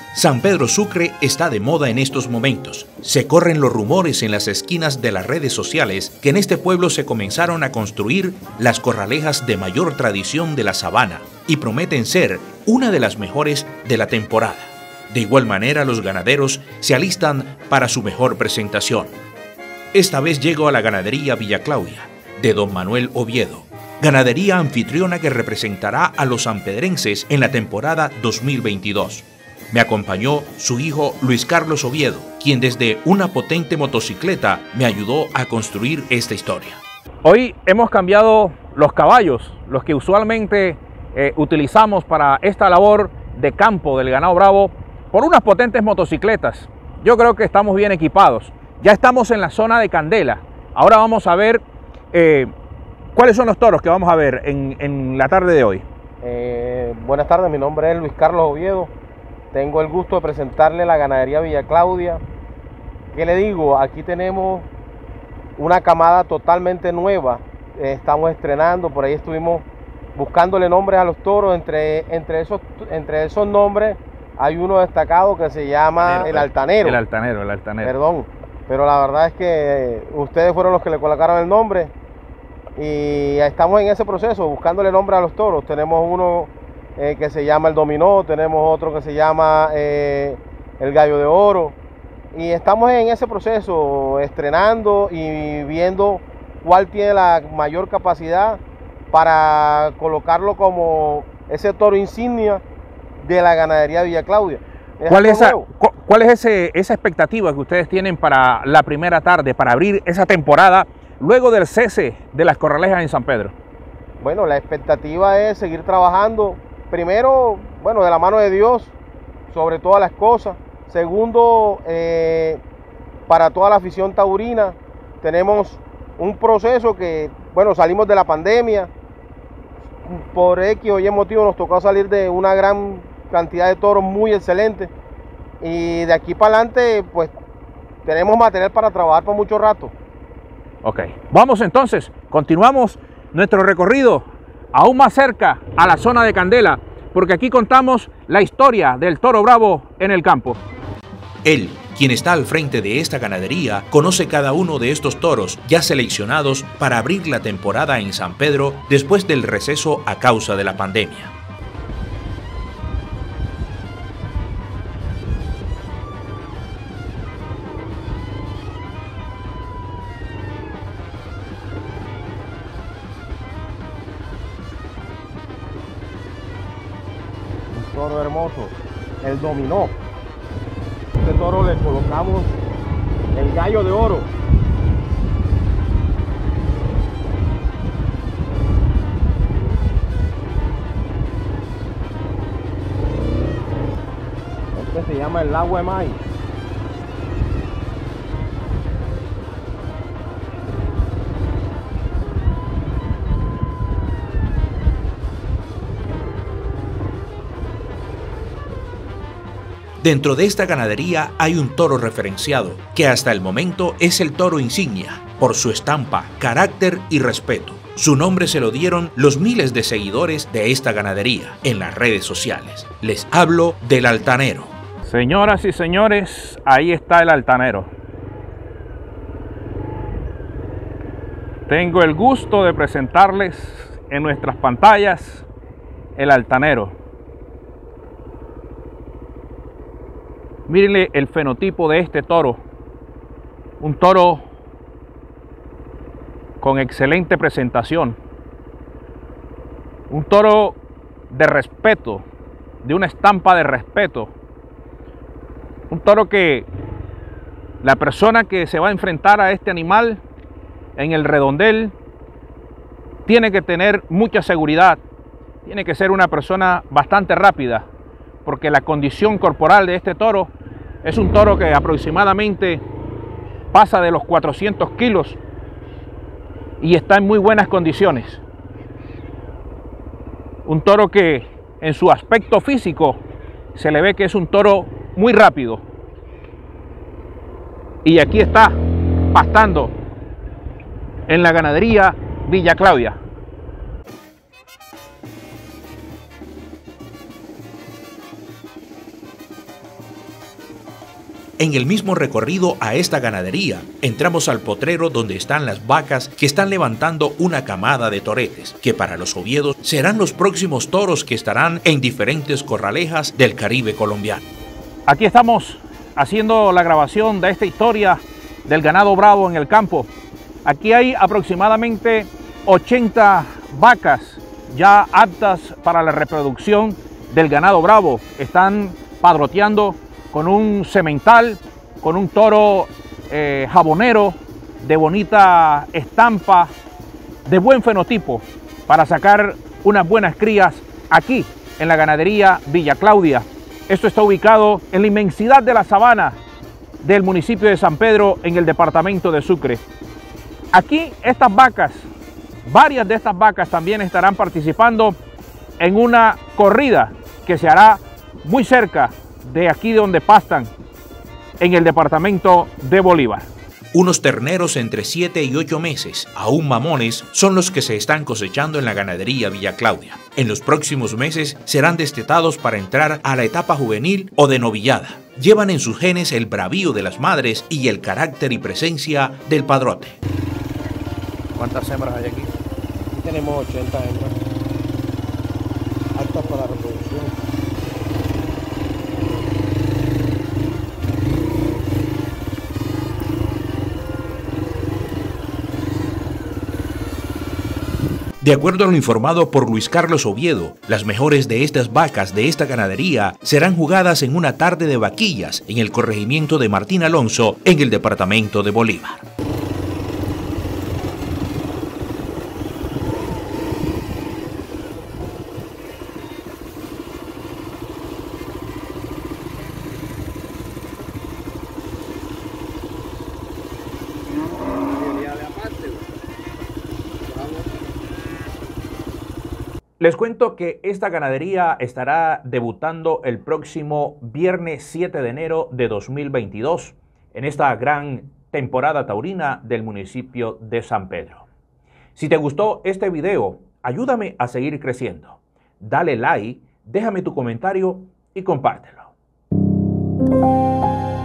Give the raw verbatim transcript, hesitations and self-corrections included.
San Pedro Sucre está de moda en estos momentos. Se corren los rumores en las esquinas de las redes sociales que en este pueblo se comenzaron a construir las corralejas de mayor tradición de la sabana y prometen ser una de las mejores de la temporada. De igual manera, los ganaderos se alistan para su mejor presentación. Esta vez llego a la ganadería Villa Claudia, de don Manuel Oviedo, ganadería anfitriona que representará a los sanpedrenses en la temporada dos mil veintidós. Me acompañó su hijo Luis Carlos Oviedo, quien desde una potente motocicleta me ayudó a construir esta historia. Hoy hemos cambiado los caballos, los que usualmente eh, utilizamos para esta labor de campo del ganado bravo, por unas potentes motocicletas. Yo creo que estamos bien equipados. Ya estamos en la zona de Candela. Ahora vamos a ver eh, cuáles son los toros que vamos a ver en, en la tarde de hoy. Eh, buenas tardes, mi nombre es Luis Carlos Oviedo. Tengo el gusto de presentarle la ganadería Villa Claudia. ¿Qué le digo? Aquí tenemos una camada totalmente nueva. Eh, estamos estrenando, por ahí estuvimos buscándole nombres a los toros. Entre, entre, esos, entre esos nombres hay uno destacado que se llama el Altanero. El Altanero, el Altanero. Perdón, pero la verdad es que ustedes fueron los que le colocaron el nombre. Y estamos en ese proceso, buscándole nombre a los toros. Tenemos uno Eh, que se llama el Dominó, tenemos otro que se llama eh, el Gallo de Oro, y estamos en ese proceso estrenando y viendo cuál tiene la mayor capacidad para colocarlo como ese toro insignia de la ganadería Villa Claudia. ¿Es ¿Cuál, es esa, cu ¿Cuál es ese, esa expectativa que ustedes tienen para la primera tarde, para abrir esa temporada luego del cese de las corralejas en San Pedro? Bueno, la expectativa es seguir trabajando. Primero, bueno, de la mano de Dios, sobre todas las cosas. Segundo, eh, para toda la afición taurina, tenemos un proceso que, bueno, salimos de la pandemia. Por X o Y motivo nos tocó salir de una gran cantidad de toros muy excelentes. Y de aquí para adelante, pues, tenemos material para trabajar por mucho rato. Ok, vamos entonces, continuamos nuestro recorrido aún más cerca a la zona de Candela, porque aquí contamos la historia del toro bravo en el campo. Él, quien está al frente de esta ganadería, conoce cada uno de estos toros ya seleccionados para abrir la temporada en San Pedro después del receso a causa de la pandemia. Toro hermoso, el Dominó. Este toro le colocamos el Gallo de Oro. Este se llama el Agua de Maíz. Dentro de esta ganadería hay un toro referenciado, que hasta el momento es el toro insignia, por su estampa, carácter y respeto. Su nombre se lo dieron los miles de seguidores de esta ganadería en las redes sociales. Les hablo del Altanero. Señoras y señores, ahí está el Altanero. Tengo el gusto de presentarles en nuestras pantallas el Altanero. Mírenle el fenotipo de este toro. Un toro con excelente presentación. Un toro de respeto, de una estampa de respeto. Un toro que la persona que se va a enfrentar a este animal en el redondel tiene que tener mucha seguridad. Tiene que ser una persona bastante rápida, porque la condición corporal de este toro es un toro que aproximadamente pasa de los cuatrocientos kilos y está en muy buenas condiciones. Un toro que en su aspecto físico se le ve que es un toro muy rápido. Y aquí está pastando en la ganadería Villa Claudia. En el mismo recorrido a esta ganadería, entramos al potrero donde están las vacas que están levantando una camada de toretes, que para los oviedos serán los próximos toros que estarán en diferentes corralejas del Caribe colombiano. Aquí estamos haciendo la grabación de esta historia del ganado bravo en el campo. Aquí hay aproximadamente ochenta vacas ya aptas para la reproducción del ganado bravo. Están padroteando con un semental, con un toro eh, jabonero de bonita estampa, de buen fenotipo, para sacar unas buenas crías aquí en la ganadería Villa Claudia. Esto está ubicado en la inmensidad de la sabana del municipio de San Pedro, en el departamento de Sucre. Aquí estas vacas, varias de estas vacas también estarán participando en una corrida que se hará muy cerca de aquí donde pastan, en el departamento de Bolívar. Unos terneros entre siete y ocho meses, aún mamones, son los que se están cosechando en la ganadería Villa Claudia. En los próximos meses serán destetados para entrar a la etapa juvenil o de novillada. Llevan en sus genes el bravío de las madres y el carácter y presencia del padrote. ¿Cuántas hembras hay aquí? Aquí tenemos ochenta hembras, aptas para la reproducción. De acuerdo a lo informado por Luis Carlos Oviedo, las mejores de estas vacas de esta ganadería serán jugadas en una tarde de vaquillas en el corregimiento de Martín Alonso, en el departamento de Bolívar. Les cuento que esta ganadería estará debutando el próximo viernes siete de enero de dos mil veintidós en esta gran temporada taurina del municipio de San Pedro. Si te gustó este video, ayúdame a seguir creciendo. Dale like, déjame tu comentario y compártelo.